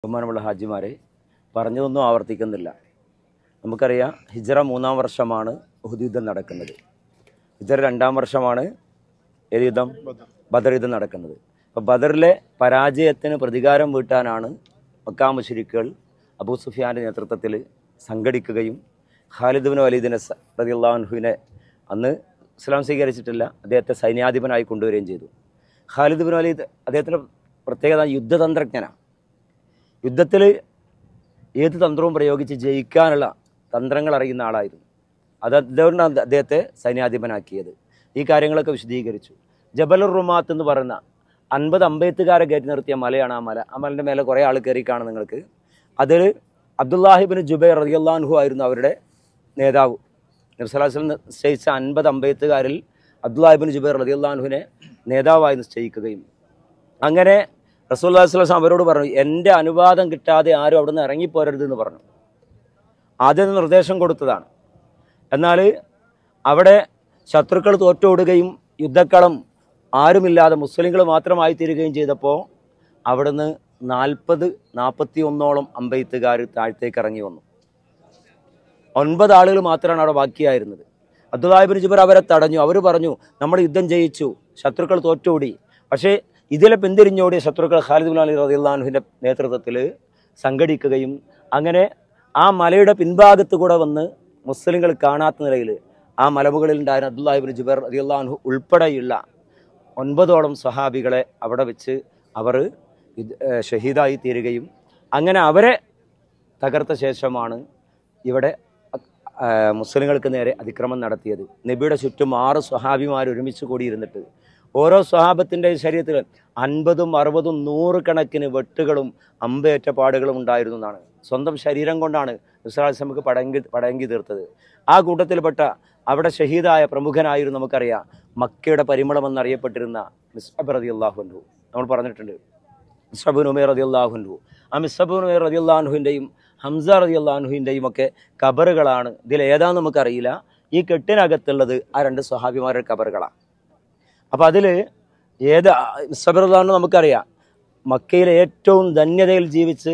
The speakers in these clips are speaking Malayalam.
ബഹുമാനമുള്ള ഹാജിമാരെ, പറഞ്ഞതൊന്നും ആവർത്തിക്കുന്നില്ല. നമുക്കറിയാം, ഹിജ്റ 3-ാം വർഷമാണ് ഉഹുദ് യുദ്ധം നടക്കുന്നത്. ഹിജ്റ 2-ാം വർഷമാണ് ഏത് യുദ്ധം? ബദർ യുദ്ധം നടക്കുന്നത്. അപ്പോൾ ബദറിലെ പരാജയത്തിന് പ്രതികാരം വീട്ടാനാണ് മക്കാ മുശ്രിക്കുകൾ അബൂ സുഫിയാൻ്റെ നേതൃത്വത്തിൽ സംഘടിക്കുകയും ഖാലിദ് ബിൻ വലീദ് റളിയല്ലാഹു അൻഹുവിനെ, അന്ന് ഇസ്ലാം സ്വീകരിച്ചിട്ടില്ല, അദ്ദേഹത്തെ സൈന്യാധിപനായി കൊണ്ടുവരികയും ചെയ്തു. ഖാലിദ് ബിൻ വലീദ് അദ്ദേഹത്തിൻ്റെ പ്രത്യേകത യുദ്ധതന്ത്രജ്ഞനാണ്. യുദ്ധത്തിൽ ഏത് തന്ത്രവും പ്രയോഗിച്ച് ജയിക്കാനുള്ള തന്ത്രങ്ങൾ അറിയുന്ന ആളായിരുന്നു. അതുകൊണ്ടാണ് അദ്ദേഹത്തെ സൈന്യാധിപനാക്കിയത്. ഈ കാര്യങ്ങളൊക്കെ വിശദീകരിച്ചു. ജബലുർ റുമാത്ത് എന്ന് പറയുന്ന 50 അമ്പെയ്ത്തുകാരെ കയറ്റി നിർത്തിയ മലയാണ് ആ മല. ആ മലൻ്റെ മേലെ കുറേ ആൾ കയറി കാണും നിങ്ങൾക്ക്. അതിൽ അബ്ദുല്ലാഹിബിൻ ജുബൈർ റളിയല്ലാഹു അൻഹു ആയിരുന്നു അവരുടെ നേതാവ്. നബി സല്ലല്ലാഹു അലൈഹി വസല്ലം നിശ്ചയിച്ച 50 അമ്പെയ്ത്തുകാരിൽ അബ്ദുല്ലാഹിബിൻ ജുബൈർ റളിയല്ലാഹു അൻഹുവിനെ നേതാവായി നിശ്ചയിക്കുകയും അങ്ങനെ റസൂലുള്ളാഹി സ്വല്ലല്ലാഹു അലൈഹി വസല്ലം അവരോട് പറഞ്ഞു, എൻ്റെ അനുവാദം കിട്ടാതെ ആരും അവിടെ നിന്ന് ഇറങ്ങിപ്പോരരുതെന്ന് പറഞ്ഞു. ആദ്യം നിർദ്ദേശം കൊടുത്തതാണ്. എന്നാൽ അവിടെ ശത്രുക്കൾ തോറ്റോടുകയും യുദ്ധക്കളം ആരുമില്ലാതെ മുസ്ലിങ്ങൾ മാത്രമായി തീരുകയും ചെയ്തപ്പോൾ അവിടുന്ന് 41 അമ്പെയ്ത്തുകാർ താഴത്തേക്ക് ഇറങ്ങി വന്നു. 9 ആളുകൾ മാത്രമാണ് അവിടെ ബാക്കിയായിരുന്നത്. അബ്ദുല്ലാഹിബിൻ ജുബൈർ അവരെ തടഞ്ഞു. അവർ പറഞ്ഞു, നമ്മൾ യുദ്ധം ജയിച്ചു, ശത്രുക്കൾ തോറ്റോടി. പക്ഷേ ഇതിലെ പിന്തിരിഞ്ഞോടിയ ശത്രുക്കൾ ഖാലിദ് ബിൻ വലീദ് റളിയല്ലാഹു അൻഹുവിൻ്റെ നേതൃത്വത്തിൽ സംഘടിക്കുകയും അങ്ങനെ ആ മലയുടെ പിൻഭാഗത്ത് കൂടെ വന്ന് മുസ്ലിങ്ങൾ കാണാത്ത നിലയിൽ ആ മലമുകളിൽ ഉണ്ടായിരുന്ന അബ്ദുല്ലാഹിബിൻ ജുബൈർ റളിയല്ലാഹു അൻഹു ഉൾപ്പെടെയുള്ള 9 സ്വഹാബികളെ അവിടെ വെച്ച് അവർ ഷഹീദായി തീരുകയും അങ്ങനെ അവരെ തകർത്ത ശേഷമാണ് ഇവിടെ മുസ്ലിങ്ങൾക്ക് നേരെ അതിക്രമം നടത്തിയത്. നബിയുടെ ചുറ്റും 6 സ്വഹാബിമാർ ഒരുമിച്ച് കൂടിയിരുന്നിട്ട് ഓരോ സ്വഹാബത്തിൻ്റെ ശരീരത്തിൽ 50, 60, 100 കണക്കിന് വെട്ടുകളും അമ്പേറ്റ പാടുകളും ഉണ്ടായിരുന്നു എന്നാണ്. സ്വന്തം ശരീരം കൊണ്ടാണ് നമുക്ക് പടയങ്കി തീർത്തത്. ആ കൂട്ടത്തിൽപ്പെട്ട അവിടെ ഷഹീദായ പ്രമുഖനായിരുന്നു, നമുക്കറിയാം, മക്കയുടെ പരിമളം എന്നറിയപ്പെട്ടിരുന്ന മിസ്അബ് റളിയല്ലാഹു അൻഹു. നമ്മൾ പറഞ്ഞിട്ടുണ്ട്, മിസ്അബ് ബിൻ ഉമൈർ റളിയല്ലാഹു അൻഹു. ആ മിസ്അബ് ബിൻ ഉമൈർ റളിയല്ലാഹു അൻഹുവിൻ്റെയും ഹംസ റളിയല്ലാഹു അൻഹുവിൻ്റെയും ഒക്കെ ഖബറുകളാണ്. ഇതിൽ ഏതാണെന്ന് നമുക്കറിയില്ല. ഈ കെട്ടിനകത്തുള്ളത് ആ 2 സ്വഹാബിമാരുടെ ഖബറുകളാണ്. അപ്പോൾ അതിൽ ഏത് മിസ്അബ് റളിയല്ലാഹു അൻഹു നമുക്കറിയാം, മക്കയിലെ ഏറ്റവും ധന്യതയിൽ ജീവിച്ച്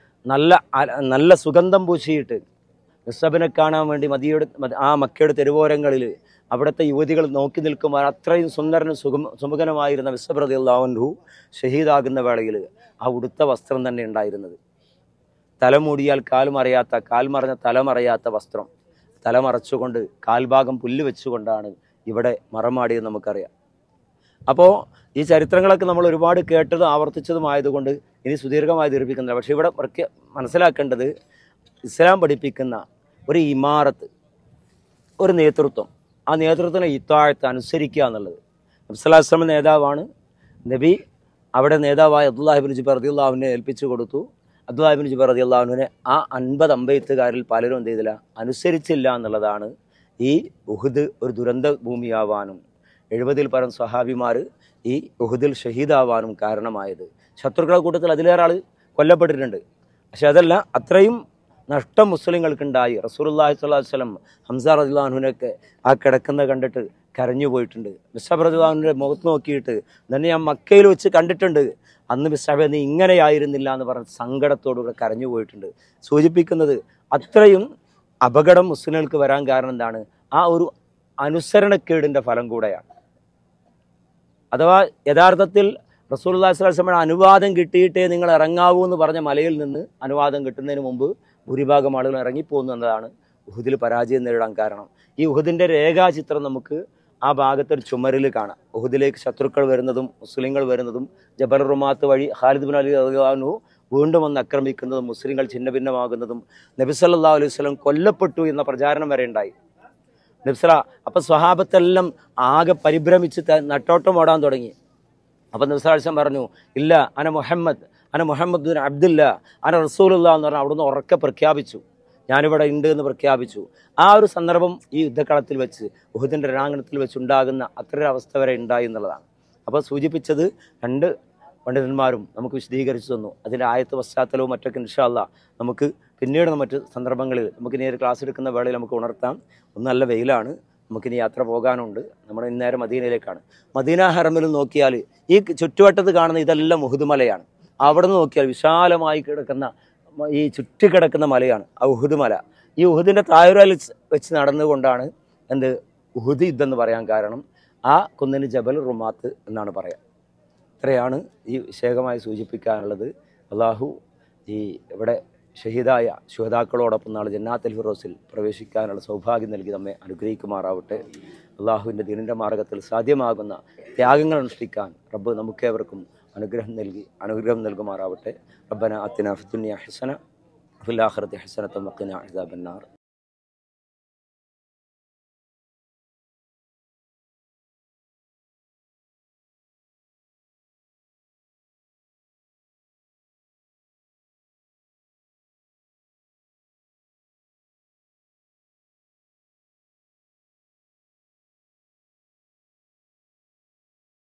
നല്ല സുഗന്ധം പൂശിയിട്ട് മിസ്അബിനെ കാണാൻ വേണ്ടി ആ മക്കയുടെ തെരുവോരങ്ങളിൽ അവിടുത്തെ യുവതികൾ നോക്കി നിൽക്കുമ്പോൾ അത്രയും സുന്ദരനും സുമുഖനുമായിരുന്ന മിസ്അബ് റളിയല്ലാഹു അൻഹു ഷഹീദാകുന്ന വേളയിൽ ആ ഉടുത്ത വസ്ത്രം തന്നെ ഉണ്ടായിരുന്നത്. തലമൂടിയാൽ കാൽ മറഞ്ഞ തലമറയാത്ത വസ്ത്രം, തലമറച്ചുകൊണ്ട് കാൽഭാഗം പുല്ല് വെച്ചുകൊണ്ടാണ് ഇവിടെ മറമാടിയത് നമുക്കറിയാം. അപ്പോൾ ഈ ചരിത്രങ്ങളൊക്കെ നമ്മൾ ഒരുപാട് കേട്ടതും ആവർത്തിച്ചതുമായതുകൊണ്ട് ഇനി സുദീർഘമായി ദീർഘിക്കുന്നില്ല. പക്ഷേ ഇവിടെ മനസ്സിലാക്കേണ്ടത്, ഇസ്ലാം പഠിപ്പിക്കുന്ന ഒരു ഇമാറത്ത്, ഒരു നേതൃത്വം, ആ നേതൃത്വത്തിനെ ഇത്താഴത്ത് അനുസരിക്കുക എന്നുള്ളത്. നബി സല്ലല്ലാഹു അലൈഹി വസല്ലം നേതാവാണ്. നബി അവിടെ നേതാവായ അബ്ദുല്ലാഹിബിൻ ജുബൈർ റളിയല്ലാഹു അൻഹുവിനെ ഏൽപ്പിച്ചു കൊടുത്തു. അബ്ദുല്ലാഹിബിൻ ജുബൈർ റളിയല്ലാഹു അൻഹുവിനെ ആ 50 അമ്പെയ്ത്തുകാരിൽ പലരും എന്ത് ചെയ്തില്ല, അനുസരിച്ചില്ല എന്നുള്ളതാണ് ഈ ഉഹുദ് ഒരു ദുരന്ത ഭൂമിയാവാനും 70-ൽ പരം സ്വഹാബിമാർ ഈ ഉഹുദിൽ ഷഹീദാവാനും കാരണമായത്. ശത്രുക്കളുടെ കൂട്ടത്തിൽ അതിലേറെ ആൾ കൊല്ലപ്പെട്ടിട്ടുണ്ട്. പക്ഷെ അതല്ല, അത്രയും നഷ്ടം മുസ്ലിങ്ങൾക്കുണ്ടായി. റസൂലുള്ളാഹി സ്വല്ലല്ലാഹു അലൈഹി വസല്ലം ഹംസ റളിയല്ലാഹു അൻഹുവിനൊക്കെ ആ കിടക്കുന്നത് കണ്ടിട്ട് കരഞ്ഞു പോയിട്ടുണ്ട്. മിസ്അബ് റളിയല്ലാഹു അൻഹുവിൻ്റെ മുഖത്ത് നോക്കിയിട്ട്, തന്നെ ഞാൻ മക്കയിൽ വെച്ച് കണ്ടിട്ടുണ്ട്, അന്ന് മിസ്അബ് നീ ഇങ്ങനെയായിരുന്നില്ല എന്ന് പറഞ്ഞ് സങ്കടത്തോടുകൂടെ കരഞ്ഞു പോയിട്ടുണ്ട്. സൂചിപ്പിക്കുന്നത് അത്രയും അപകടം മുസ്ലിങ്ങൾക്ക് വരാൻ കാരണം എന്താണ്? ആ ഒരു അനുസരണക്കേടിൻ്റെ ഫലം കൂടെയാണ്. അഥവാ യഥാർത്ഥത്തിൽ റസൂലുള്ളാഹി സ്വല്ലല്ലാഹു അലൈഹി വസല്ലം അനുവാദം കിട്ടിയിട്ടേ നിങ്ങൾ ഇറങ്ങാവൂ എന്ന് പറഞ്ഞ മലയിൽ നിന്ന് അനുവാദം കിട്ടുന്നതിന് മുമ്പ് ഭൂരിഭാഗം ആളുകൾ ഇറങ്ങിപ്പോകുന്നു എന്നതാണ് ഉഹുദിൽ പരാജയം നേരിടാൻ കാരണം. ഈ ഉഹുദിൻ്റെ രേഖാചിത്രം നമുക്ക് ആ ഭാഗത്തൊരു ചുമരിൽ കാണാം. ഉഹുദിലേക്ക് ശത്രുക്കൾ വരുന്നതും മുസ്ലിങ്ങൾ വരുന്നതും ജബൽ റുമാത്ത് വഴി ഖാലിദ് ബിൻ വലീദ് റളിയല്ലാഹു അൻഹു വീണ്ടും വന്ന് ആക്രമിക്കുന്നതും മുസ്ലിങ്ങൾ ഛിന്നഭിന്നമാകുന്നതും നബി സല്ലല്ലാഹു അലൈഹി വസല്ലം കൊല്ലപ്പെട്ടു എന്ന പ്രചാരണം വരെ ഉണ്ടായി. അപ്പം സ്വഹാബത്തെല്ലാം ആകെ പരിഭ്രമിച്ച് നട്ടോട്ടം ഓടാൻ തുടങ്ങി. അപ്പം നബി സല്ലല്ലാഹു അലൈഹി വസല്ലം പറഞ്ഞു, ഇല്ല, അന മുഹമ്മദ് ബിൻ അബ്ദുല്ല, അന റസൂലുള്ളാഹ് എന്ന് പറഞ്ഞാൽ അവിടുന്ന് ഉറക്കെ പ്രഖ്യാപിച്ചു, ഞാനിവിടെ ഉണ്ട് എന്ന് പ്രഖ്യാപിച്ചു. ആ ഒരു സന്ദർഭം ഈ യുദ്ധക്കളത്തിൽ വെച്ച്, ഉഹുദിൻ്റെ രണാങ്കണത്തിൽ വെച്ച് ഉണ്ടാകുന്ന അത്രയൊരു അവസ്ഥ വരെ ഉണ്ടായി എന്നുള്ളതാണ്. അപ്പോൾ സൂചിപ്പിച്ചത് 2 പണ്ഡിതന്മാരും നമുക്ക് വിശദീകരിച്ചു തന്നു. അതിൻ്റെ ആയത്ത് പശ്ചാത്തലവും മറ്റൊക്കെ ഇൻഷാ അല്ലാഹ് നമുക്ക് പിന്നീട് മറ്റ് സന്ദർഭങ്ങളിൽ നമുക്ക് ഇനി ഒരു ക്ലാസ് എടുക്കുന്ന വേളയിൽ നമുക്ക് ഉണർത്താം. ഒന്ന് നല്ല വെയിലാണ്, നമുക്കിനി യാത്ര പോകാനുണ്ട്. നമ്മൾ ഇന്നേരം മദീനയിലേക്കാണ്. മദീന ഹറമിൽ നോക്കിയാൽ ഈ ചുറ്റുവട്ടത്ത് കാണുന്ന ഇതെല്ലാം ഉഹുദ് മലയാണ്. അവിടെ നിന്ന് നോക്കിയാൽ വിശാലമായി കിടക്കുന്ന ഈ ചുറ്റിക്കിടക്കുന്ന മലയാണ് ആ ഉഹുദ് മല. ഈ ഉഹുദിൻ്റെ താഴ്വരയിൽ വെച്ച് നടന്നുകൊണ്ടാണ് എന്ത് ഉഹുദ് യുദ്ധം എന്ന് പറയാൻ കാരണം. ആ കുന്നിന് ജബൽ റുമാത്ത് എന്നാണ് പറയാം. ഇത്രയാണ് ഈ വിഷയകമായി സൂചിപ്പിക്കാനുള്ളത്. അള്ളാഹു ഈ ഇവിടെ ഷഹീദായ ശുഹദാക്കളോടൊപ്പം നാളെ ജന്നാത്തുൽ ഫിർദൗസിൽ പ്രവേശിക്കാനുള്ള സൗഭാഗ്യം നൽകി നമ്മെ അനുഗ്രഹിക്കുമാറാവട്ടെ. അള്ളാഹുവിൻ്റെ ദീനിൻ്റെ മാർഗത്തിൽ സാധ്യമാകുന്ന ത്യാഗങ്ങൾ അനുഷ്ഠിക്കാൻ റബ്ബ് നമുക്കേവർക്കും അനുഗ്രഹം നൽകുമാറാവട്ടെ. റബ്ബന ആതിനാ ഫിദ്ദുനിയ ഹസന വഫിൽ ആഖിറതി ഹസനത വഖിനാ അദാബന്നാർ.